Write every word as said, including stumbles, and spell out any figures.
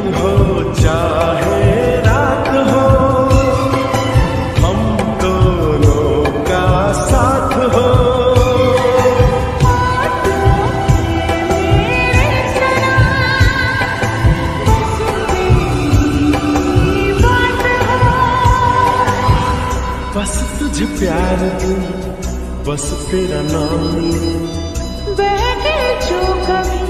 हो चाहे रात हो, हम दोनों का साथ हो। बस तुझे प्यार दूं, बस तेरा नाम लूं, बहके जो कभी